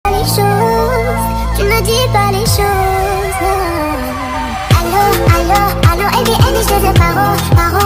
Les choses, tu ne dis pas les choses. Allô, allô, allô, et bien, je te paro, paro.